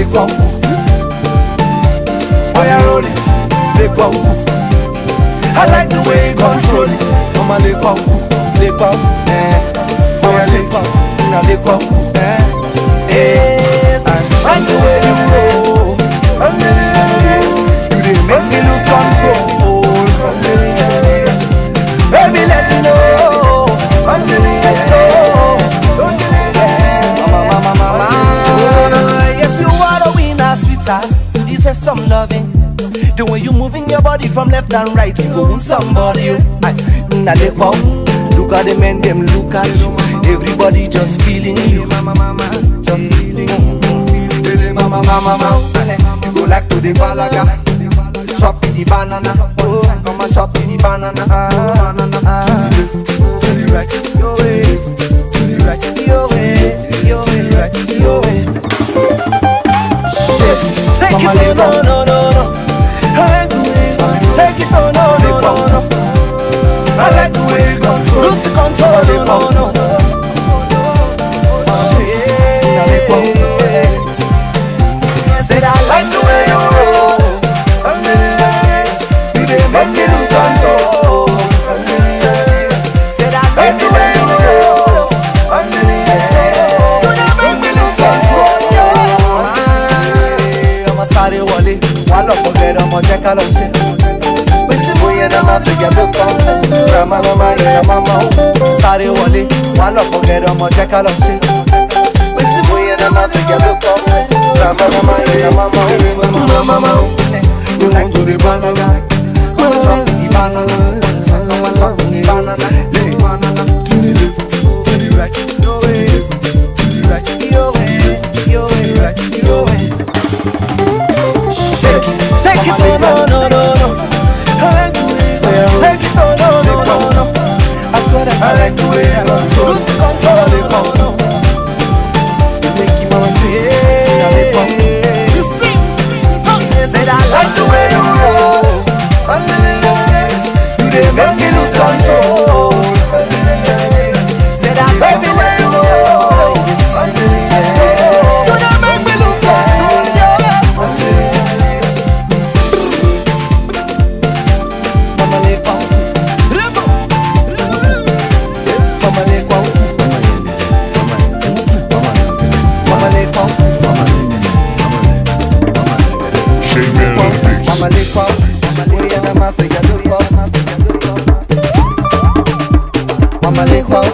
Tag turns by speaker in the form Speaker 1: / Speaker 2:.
Speaker 1: le kwangu. Boy, I roll it, le kwangu. I like the way you control it. Mama le kwangu, Boy, le kwangu, na le kwangu. Yes, I like the way you roll. You dey make me lose control. Baby, let me know. Mama. Yes, you are the winner, sweetheart. You deserve some loving. The way you moving your body from left and right, you own somebody. Look at the men, them look at you. Everybody just feeling you. Just feeling you. Mama. You go like to the balaga. Chop in the banana. Come on, chop in the banana. To the right, your way. To the right, your way. Your way, your way. Shit, take it, no. Take it, no. I like the way you control. Lose control, no. Said I like the way you roll. You dey make me lose control. Said I like the way you roll. You dey make me lose control. I'ma start it wally. One up forget I'ma check out of shit. Sorry, Wally, one up forget I'ma check out of shit. Mama, you like to the banana. Come on, the banana. Come on, chop the banana. To the left, to the right, your way. To the right, your way, your way, your way. Shake it, no. I like the way you control. Lose control. You make your mama say, you see. Said I like the way you roll. You dey make me lose control. Said I like the way you roll. You dey make me lose control. Mama le kwangu. Mama le kwa